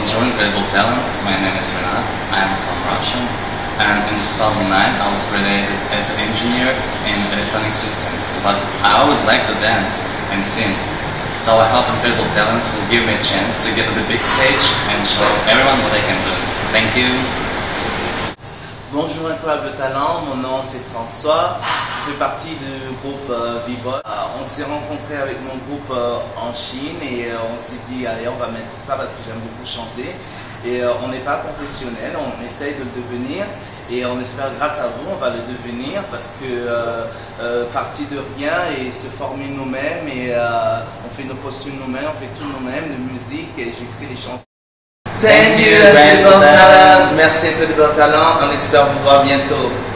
join Incredible Talents. My name is Renat. I am from Russia. And in 2009 I was created as an engineer in electronic systems. But I always liked to dance and sing. So I hope Incredible Talents will give me a chance to get to the big stage and show everyone what I can do. Thank you. Bonjour Incroyable Talent, mon nom c'est François, je fais partie du groupe V-Boyz. On s'est rencontré avec mon groupe en Chine et on s'est dit allez on va mettre ça parce que j'aime beaucoup chanter. Et on n'est pas professionnel, on essaye de le devenir et on espère grâce à vous on va le devenir parce que partir de rien et se former nous-mêmes et on fait nos costumes nous-mêmes, on fait tout nous-mêmes, de musique et j'écris les chansons. Thank you Incredible Talent, merci Incredible Talent, on espère vous voir bientôt.